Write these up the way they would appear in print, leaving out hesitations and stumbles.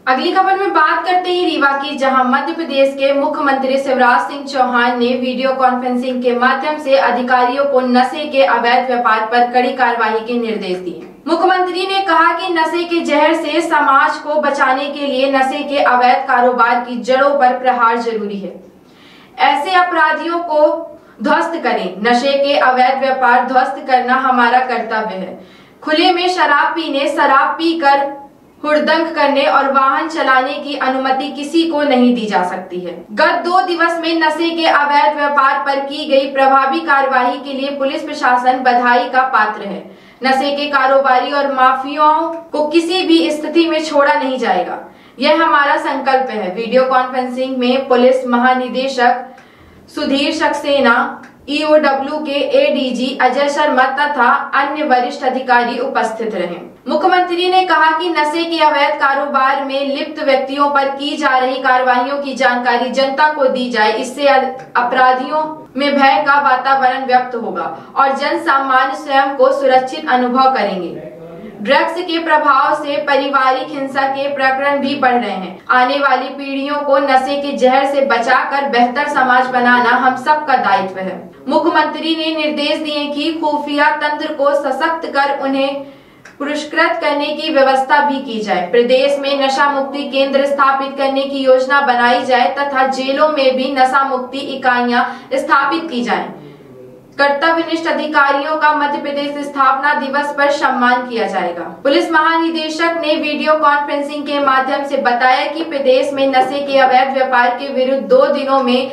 अगली खबर में बात करते हैं रीवा की, जहां मध्य प्रदेश के मुख्यमंत्री शिवराज सिंह चौहान ने वीडियो कॉन्फ्रेंसिंग के माध्यम से अधिकारियों को नशे के अवैध व्यापार पर कड़ी कार्रवाई के निर्देश दिए। मुख्यमंत्री ने कहा कि नशे के जहर से समाज को बचाने के लिए नशे के अवैध कारोबार की जड़ों पर प्रहार जरूरी है। ऐसे अपराधियों को ध्वस्त करें। नशे के अवैध व्यापार ध्वस्त करना हमारा कर्तव्य है। खुले में शराब पीने, शराब पीकर हुड़दंग करने और वाहन चलाने की अनुमति किसी को नहीं दी जा सकती है। गत 2 दिवस में नशे के अवैध व्यापार पर की गई प्रभावी कार्रवाई के लिए पुलिस प्रशासन बधाई का पात्र है। नशे के कारोबारी और माफियाओं को किसी भी स्थिति में छोड़ा नहीं जाएगा, यह हमारा संकल्प है। वीडियो कॉन्फ्रेंसिंग में पुलिस महानिदेशक सुधीर सक्सेना, ईओडब्ल्यू के एडीजी अजय शर्मा तथा अन्य वरिष्ठ अधिकारी उपस्थित रहे। मुख्यमंत्री ने कहा कि नशे के अवैध कारोबार में लिप्त व्यक्तियों पर की जा रही कार्रवाइयों की जानकारी जनता को दी जाए। इससे अपराधियों में भय का वातावरण व्यक्त होगा और जन सामान्य स्वयं को सुरक्षित अनुभव करेंगे। ड्रग्स के प्रभाव से पारिवारिक हिंसा के प्रकरण भी बढ़ रहे हैं। आने वाली पीढ़ियों को नशे के जहर से बचाकर बेहतर समाज बनाना हम सबका दायित्व है। मुख्यमंत्री ने निर्देश दिए कि खुफिया तंत्र को सशक्त कर उन्हें पुरस्कृत करने की व्यवस्था भी की जाए। प्रदेश में नशा मुक्ति केंद्र स्थापित करने की योजना बनाई जाए तथा जेलों में भी नशा मुक्ति इकाइयां स्थापित की जाएं। कर्तव्यनिष्ठ अधिकारियों का मध्य प्रदेश स्थापना दिवस पर सम्मान किया जाएगा। पुलिस महानिदेशक ने वीडियो कॉन्फ्रेंसिंग के माध्यम से बताया कि प्रदेश में नशे के अवैध व्यापार के विरुद्ध 2 दिनों में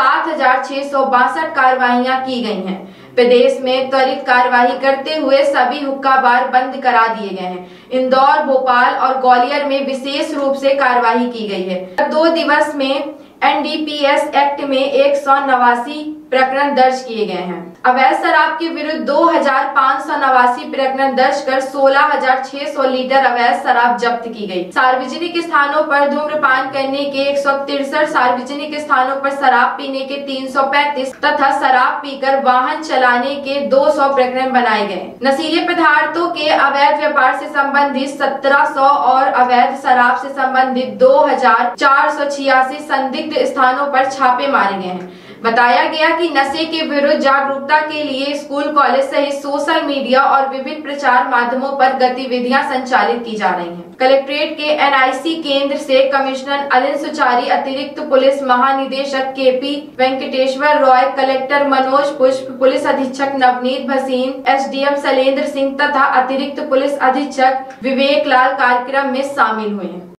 7,662 कार्रवाइयां की गई हैं। प्रदेश में त्वरित कार्रवाई करते हुए सभी हुक्का बार बंद करा दिए गए हैं। इंदौर, भोपाल और ग्वालियर में विशेष रूप से कार्रवाई की गई है। 2 दिवस में एनडीपीएस एक्ट में 189 प्रकरण दर्ज किए गए हैं। अवैध शराब के विरुद्ध 2,589 प्रकरण दर्ज कर 16,600 लीटर अवैध शराब जब्त की गई। सार्वजनिक स्थानों पर धूम्रपान करने के 163, सार्वजनिक स्थानों पर शराब पीने के 335 तथा शराब पीकर वाहन चलाने के 200 प्रकरण बनाए गए। नशीले पदार्थों के अवैध व्यापार से संबंधित 1700 और अवैध शराब से संबंधित 2,486 संदिग्ध स्थानों पर छापे मारे गए हैं। बताया गया कि नशे के विरुद्ध जागरूकता के लिए स्कूल, कॉलेज सहित सोशल मीडिया और विभिन्न प्रचार माध्यमों पर गतिविधियां संचालित की जा रही हैं। कलेक्ट्रेट के एनआईसी केंद्र से कमिश्नर अनिल सुचारी, अतिरिक्त पुलिस महानिदेशक KP Venkateshwar Roy, collector Manoj Pushp, police अधीक्षक नवनीत भसीन, एसडीएम शैलेंद्र सिंह तथा अतिरिक्त पुलिस अधीक्षक विवेक लाल कार्यक्रम में शामिल हुए हैं।